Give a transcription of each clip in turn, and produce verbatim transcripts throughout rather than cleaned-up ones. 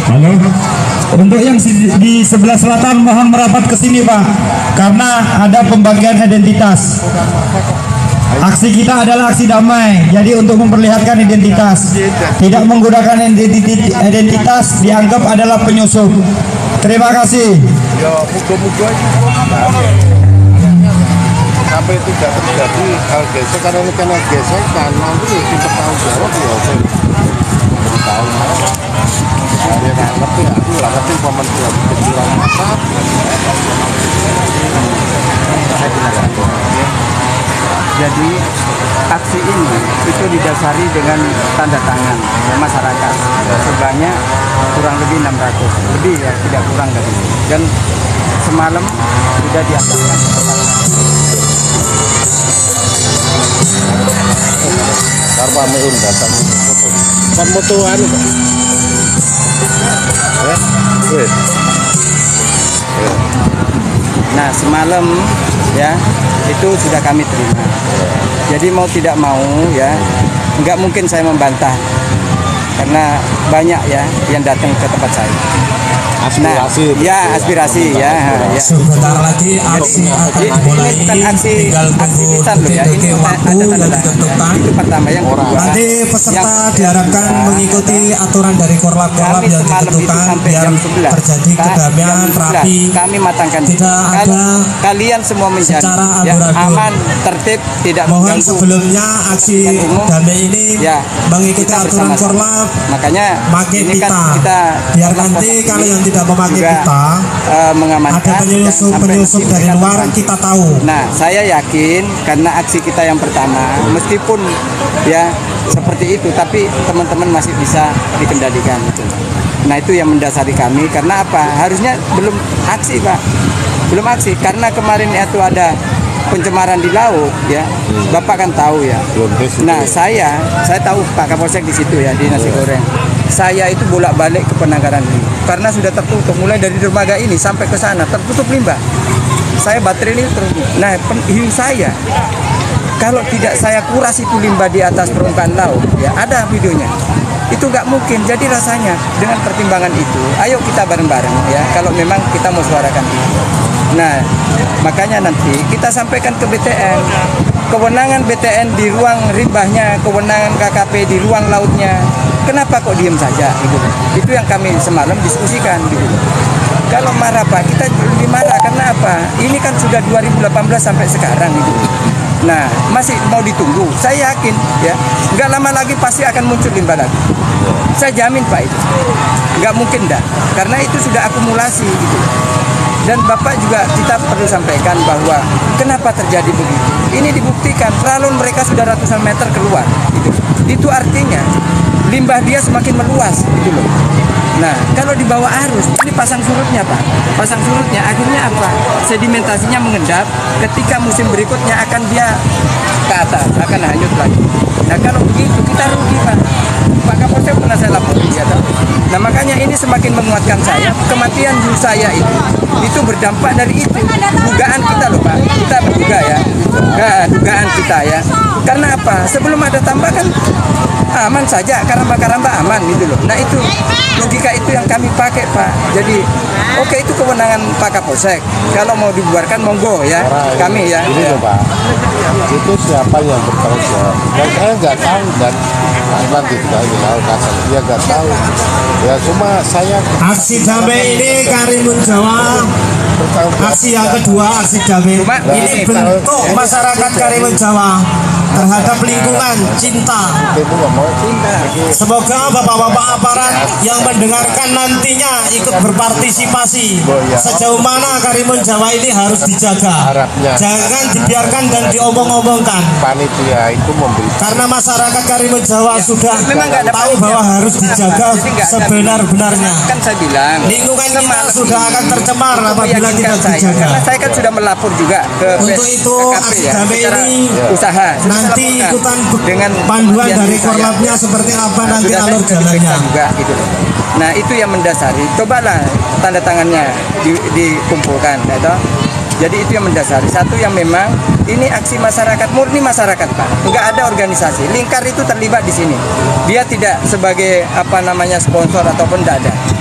Halo. Untuk yang di sebelah selatan mohon merapat ke sini Pak, karena ada pembagian identitas. Aksi kita adalah aksi damai, jadi untuk memperlihatkan identitas, tidak menggunakan identitas dianggap adalah penyusup. Terima kasih. Ya, moga-moga sampai tidak terjadi hal gesek, karena ini karena gesekan nanti kita tahu jawab ya beritahu saya nggak ngerti, aku nggak ngerti pemerintah kejuruan masa. Jadi aksi ini itu didasari dengan tanda tangan masyarakat sebanyak kurang lebih enam ratus lebih ya, tidak kurang dari itu. Dan semalam sudah diadakan Karpa meun datang foto, kan fotoan itu. Eh, Nah semalam ya itu sudah kami terima. Jadi mau tidak mau ya, nggak mungkin saya membantah karena banyak ya yang datang ke tempat saya. aspirasi. Nah, ya aspirasi ya. ya. Sebentar lagi aksi akan dimulai. Bukan aksi Tinggal aksi tunggu lisan loh ya. Ini detik waktu ada yang tanda ditentukan. Itu pertama yang kedua. Nanti peserta yang, diharapkan yang mengikuti aturan dari korlap-korlap yang ditentukan biar terjadi kedamaian rapi. Kami matangkan. Tidak ada kalian semua menjadi secara ya, abu-abu. aman, tertib, tidak Mohon mengganggu. sebelumnya aksi damai ini ya, mengikuti aturan korlap. Makanya pakai ini pita. kan kita biar nanti kalau yang tidak memakai juga, pita uh, mengamankan ada penyusup-penyusup dari luar kita tahu. Nah, saya yakin karena aksi kita yang pertama, meskipun ya seperti itu, tapi teman-teman masih bisa dikendalikan. Nah, itu yang mendasari kami. Karena apa? Harusnya belum aksi, Pak. Belum aksi karena kemarin itu ada pencemaran di laut, ya. Bapak kan tahu ya. Nah, saya, saya tahu Pak Kapolsek di situ ya, di nasi goreng. Saya itu bolak-balik ke Penanggaran ini karena sudah tertutup mulai dari dermaga ini sampai ke sana tertutup limbah. Saya baterai ini terus. Nah, hiu saya kalau tidak saya kuras itu limbah di atas permukaan laut, ya ada videonya. Itu nggak mungkin. Jadi rasanya dengan pertimbangan itu, ayo kita bareng-bareng ya. Kalau memang kita mau suarakan itu. Nah, makanya nanti kita sampaikan ke B T N. Kewenangan B T N di ruang limbahnya, kewenangan K K P di ruang lautnya. Kenapa kok diem saja gitu? Itu yang kami semalam diskusikan gitu. Kalau marah Pak, kita lebih marah karena apa? Ini kan sudah dua ribu delapan belas sampai sekarang gitu. Nah, masih mau ditunggu. Saya yakin ya, nggak lama lagi pasti akan muncul limbah lagi. Saya jamin Pak itu. Nggak mungkin dah, karena itu sudah akumulasi gitu. Dan Bapak juga kita perlu sampaikan bahwa kenapa terjadi begitu. Ini dibuktikan, lalu mereka sudah ratusan meter keluar. Gitu. Itu artinya limbah dia semakin meluas gitu loh. Nah, kalau di bawah arus, ini pasang surutnya Pak. Pasang surutnya akhirnya apa? Sedimentasinya mengendap, ketika musim berikutnya akan dia ke atas, akan hanyut lagi. Nah, kalau begitu kita rugi Pak. Pak Kapolsek pernah saya lapor ya, nah makanya ini semakin menguatkan saya, kematian hiu saya itu itu berdampak dari itu. Dugaan kita loh Pak, kita berduga ya. Nah, dugaan kita ya. Karena apa? Sebelum ada tambah kan aman saja, karamba-karamba aman gitu loh. Nah, itu logika itu yang kami pakai Pak. Jadi oke okay, itu kewenangan Pak Kapolsek. Kalau mau dibubarkan monggo ya, Orang kami ya. Ini loh Pak, itu siapa yang bertanggung jawab? Dan saya nggak tahu dan nanti juga ini tahu kasar dia nggak tahu. Ya cuma saya. Aksi damai ini Karimun Jawa. Aksi yang kedua, aksi damai ini bentuk masyarakat Karimun Jawa terhadap lingkungan, cinta. Semoga bapak-bapak aparat yang mendengarkan nantinya ikut berpartisipasi sejauh mana Karimun Jawa ini harus dijaga. Jangan dibiarkan dan diomong-omongkan. Panitia itu memberi. Karena masyarakat Karimun Jawa sudah tahu bahwa harus dijaga sebenar-benarnya. Kan saya bilang lingkungan kita sudah akan tercemar apabila tidak dijaga. Karena saya kan sudah melapor juga ke untuk itu aksi damai ini usaha nanti ikutan dengan panduan dari korlapnya seperti apa nanti alur jalannya juga gitu. Nah, itu yang mendasari. Cobalah tanda tangannya di, dikumpulkan gitu. Jadi itu yang mendasari. Satu yang memang ini aksi masyarakat, murni masyarakat Pak. Enggak ada organisasi. Lingkar itu terlibat di sini. Dia tidak sebagai apa namanya sponsor ataupun tidak ada.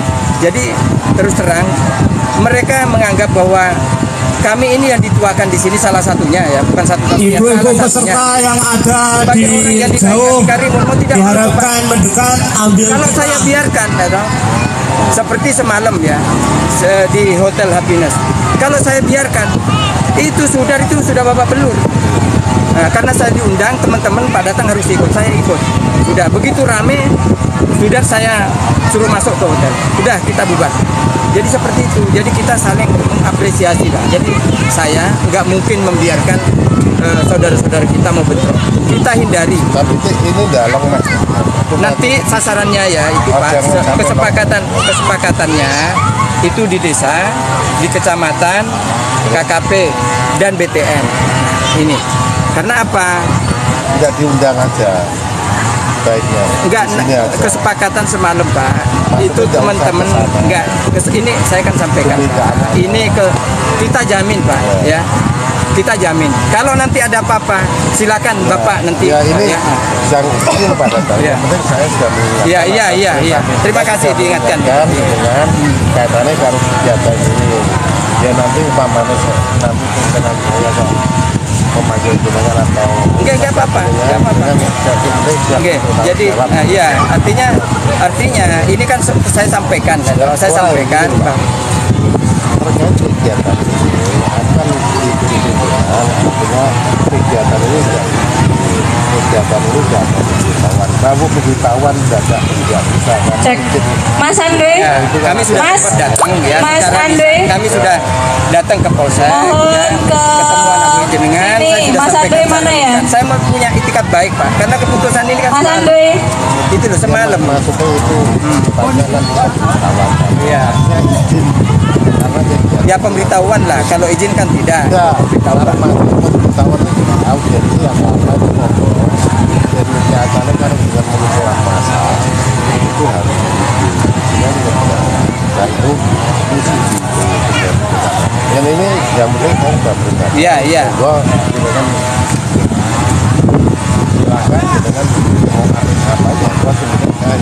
Jadi terus terang mereka menganggap bahwa kami ini yang dituakan di sini salah satunya ya, bukan satu-satunya. Ibu-ibu peserta yang ada Bagi di orang yang jauh dinaikkan Karimun mau tidak diharapkan mendekat ambil. Kalau saya biarkan, ya toh, seperti semalam ya se- di Hotel Happiness. Kalau saya biarkan, itu sudah itu sudah babak belur. Nah, karena saya diundang, teman-teman Pak datang harus ikut, saya ikut. Sudah begitu rame, sudah saya suruh masuk ke hotel. Sudah kita bubar. Jadi seperti itu. Jadi kita saling mengapresiasi, Pak. Jadi saya nggak mungkin membiarkan eh, saudara-saudara kita mau bentrok. Kita hindari. Tapi ini dalam mas. Nanti sasarannya ya itu Pak, kesepakatan kesepakatannya itu di desa, di kecamatan, K K P dan B T N ini. Karena apa? Tidak diundang aja. Baiknya. Enggak, kesepakatan semalam Pak. Maksudnya Itu teman-teman enggak kes- ini saya kan sampaikan Pak. Ini ke kita jamin Pak ya. Kita jamin. Kalau nanti ada apa-apa, silakan Bapak nanti. Ya ini ya. yang ini pada saya. Ya. Yang penting saya sudah mengingatkan. Iya, iya, iya, iya. Terima kasih diingatkan. Kan dengan kaitannya kalau kegiatan ini. Ya nanti umpamanya nanti dengan saya kok memanggil jenengan atau Enggak, enggak apa-apa. Enggak apa-apa. Oke, jadi nah, iya, artinya artinya ini kan se- saya sampaikan, kan? saya sampaikan Bang. terkait kegiatan ini akan diberikan artinya kegiatan ini tidak kegiatan ini tidak ada pemberitahuan kamu pemberitahuan tidak tidak bisa kan? Cek. Mas Andre, Ya, kami sudah Mas, sempat datang ya. Mas Sekarang Andre. kami sudah datang ke Polsek. Mohon ya, ke ketemu anak jenengan. sini. Saya sudah Mas sampaikan Andre mana ya? saran. Saya mau punya itikat baik Pak, karena keputusan ini kan Mas semalam. Andre, Itu loh semalam. maksudnya itu sifatnya kan bukan pemberitahuan Iya. artinya izin karena kegiatan Ya pemberitahuan lah. Kalau izin kan tidak. tidak Pemberitahuan. karena maksudnya pemberitahuan itu audiensi apa apa itu ngobrol dan kegiatannya kan dengan mengumpulkan massa itu harus dan itu fungsi yang ini yang penting saya sudah berikan Iya, iya. bahwa dengan silahkan dengan mau apa aja buat penting saya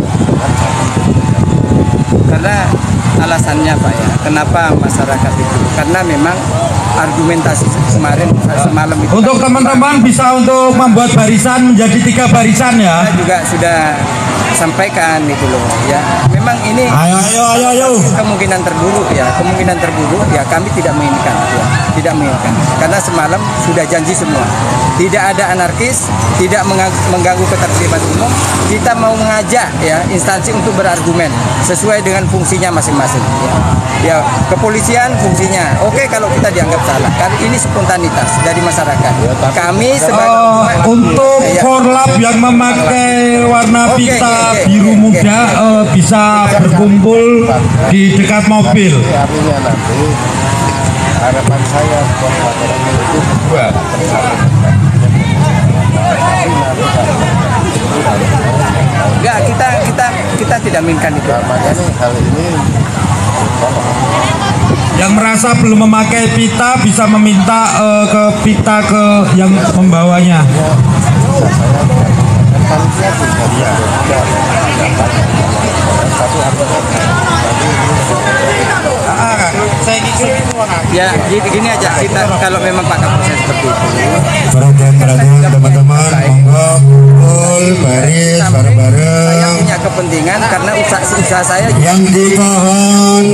Karena alasannya Pak ya, kenapa masyarakat itu? Karena memang argumentasi kemarin semalam itu Untuk teman-teman bisa untuk membuat barisan menjadi tiga barisan ya. kita juga sudah sampaikan itu loh ya. Memang ini Ayo ayo ayo ayo. kemungkinan terburuk ya, kemungkinan terburuk ya kami tidak menginginkan ya, tidak menginginkan. Karena semalam sudah janji semua, tidak ada anarkis, tidak mengang- mengganggu ketertiban umum. Kita mau mengajak ya instansi untuk berargumen sesuai dengan fungsinya masing-masing. Ya, ya kepolisian fungsinya, oke kalau kita dianggap salah, karena ini spontanitas dari masyarakat. Kami sebagai Eh, untuk Ya. korlap yang memakai warna Oke, pita oke, oke, biru oke, muda eh, bisa berkumpul di dekat mobil. Tapi artinya nanti harapan saya buat masyarakat itu dua enggak kita kita kita tidak menginginkan itu. nah, makanya hal ini Yang merasa belum memakai pita bisa meminta eh, ke pita ke yang membawanya. panitia juga dia tapi Ah, saya Ya, jadi gini aja kita kalau memang Pak Kapolres seperti itu. Perhatian perhatian teman-teman, monggo kumpul baris Sampai Saya bareng-bareng. punya kepentingan karena usaha, usaha saya Yang di pohon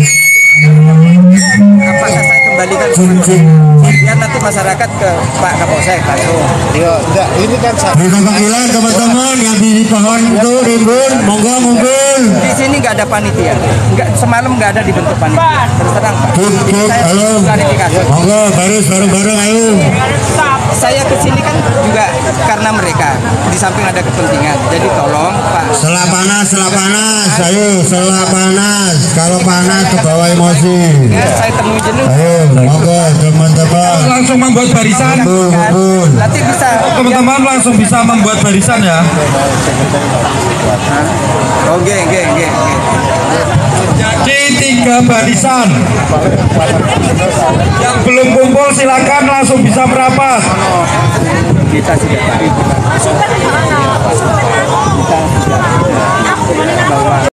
apakah saya kembalikan ke biar nanti masyarakat ke Pak Kapolsek langsung. ya enggak ini kan saya di panggilan teman-teman yang di pohon itu rimbun, monggo ngumpul. Di sini nggak ada panitia, nggak semalam nggak ada dibentuk panitia. Terus terang Pak. Cuk, cuk, Saya halo. klarifikasi. Monggo baris bareng-bareng ayo. Saya kesini kan juga karena mereka di samping ada kepentingan. Jadi tolong Pak. Selah panas, selah panas, ayo selah panas. Kalau panas kebawa emosi. Ya, saya temui jenuh. Ayo, monggo teman-teman. Langsung membuat barisan. Kumpul, kumpul. Nanti bisa. Teman-teman langsung bisa membuat barisan ya. Oke, oke, oke, oke. Jadi tiga barisan. Yang belum kumpul silakan langsung bisa merapat. Kita sudah tahu. Kita sudah bahwa